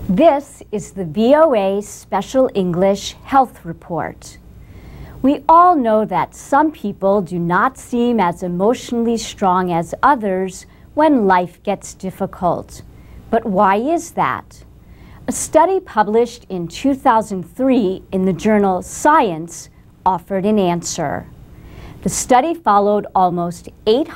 This is the VOA Special English Health Report. We all know that some people do not seem as emotionally strong as others when life gets difficult. But why is that? A study published in 2003 in the journal Science offered an answer. The study followed almost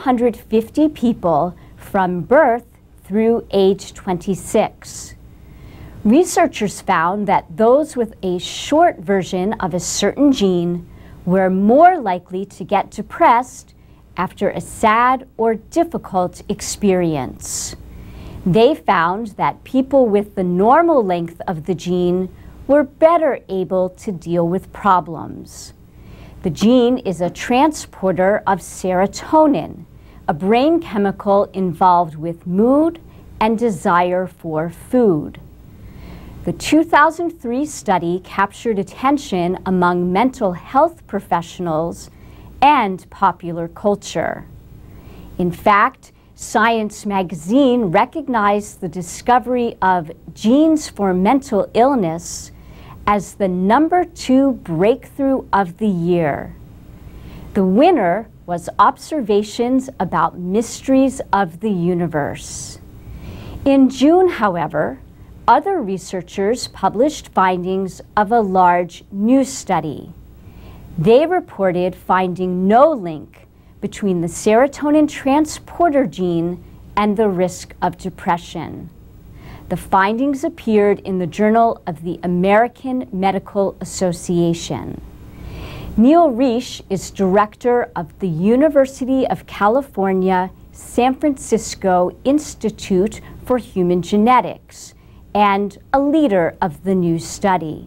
850 people from birth through age 26. Researchers found that those with a short version of a certain gene were more likely to get depressed after a sad or difficult experience. They found that people with the normal length of the gene were better able to deal with problems. The gene is a transporter of serotonin, a brain chemical involved with mood and desire for food. The 2003 study captured attention among mental health professionals and popular culture. In fact, Science magazine recognized the discovery of genes for mental illness as the #2 breakthrough of the year. The winner was observations about mysteries of the universe. In June, however, other researchers published findings of a large new study. They reported finding no link between the serotonin transporter gene and the risk of depression. The findings appeared in the Journal of the American Medical Association. Neil Reisch is director of the University of California, San Francisco Institute for Human Genetics and a leader of the new study.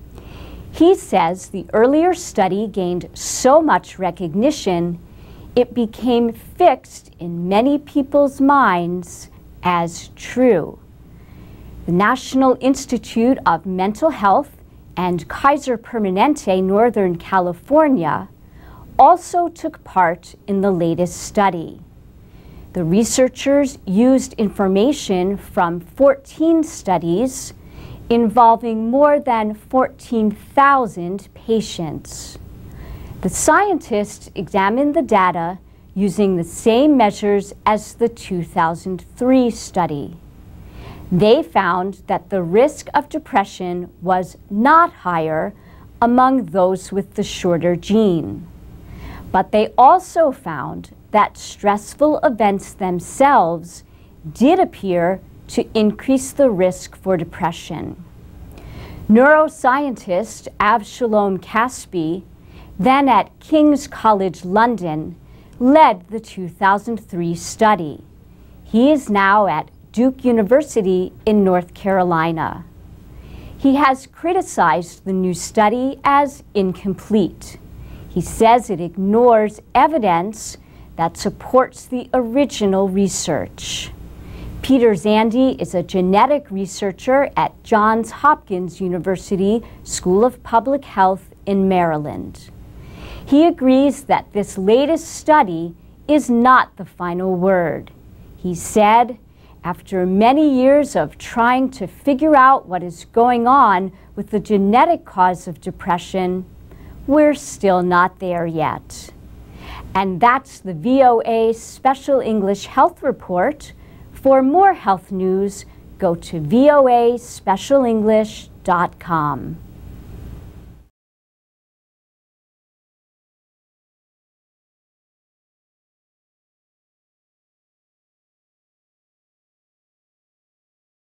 He says the earlier study gained so much recognition it became fixed in many people's minds as true. The National Institute of Mental Health and Kaiser Permanente, Northern California, also took part in the latest study. The researchers used information from 14 studies involving more than 14,000 patients. The scientists examined the data using the same measures as the 2003 study. They found that the risk of depression was not higher among those with the shorter gene. But they also found that stressful events themselves did appear to increase the risk for depression. Neuroscientist Avshalom Caspi, then at King's College London, led the 2003 study. He is now at Duke University in North Carolina. He has criticized the new study as incomplete. He says it ignores evidence that supports the original research. Peter Zandi is a genetic researcher at Johns Hopkins University School of Public Health in Maryland. He agrees that this latest study is not the final word. He said, after many years of trying to figure out what is going on with the genetic cause of depression, we're still not there yet. And that's the VOA Special English Health Report. For more health news, go to voaspecialenglish.com.